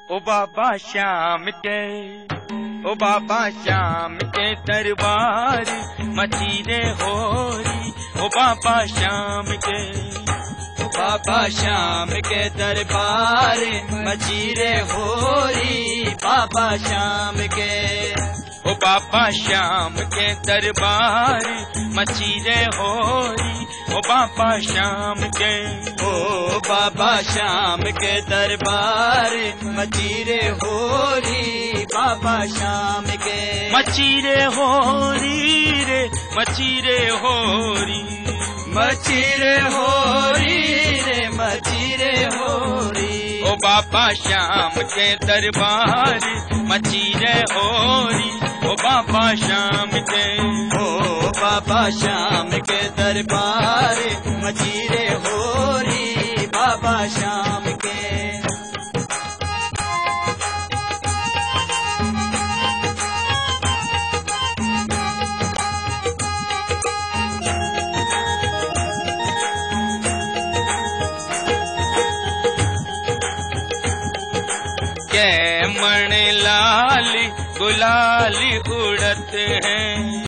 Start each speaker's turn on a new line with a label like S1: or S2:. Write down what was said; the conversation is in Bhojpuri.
S1: ओ बाबा श्याम के, ओ बाबा श्याम के दरबार मची रे होरी। ओ बाबा श्याम के,
S2: ओ बाबा श्याम के दरबार मची रे होरी। बाबा श्याम के,
S1: ओ बाबा श्याम के दरबार मची रे होरी। ओ बाबा श्याम के,
S2: ओ बाबा श्याम के दरबार मची रे होरी। बाबा श्याम के,
S1: मची रे होरी रे, मची रे होरी।
S2: मची रे होरी रे, मची रे होरी।
S1: ओ बाबा श्याम के दरबार मची रे होरी। ओ बाबा श्याम के,
S2: ओ बाबा श्याम के दरबार मची रे होरी। बाबा श्याम के,
S1: के मण लाल गुलाल उड़त हैं।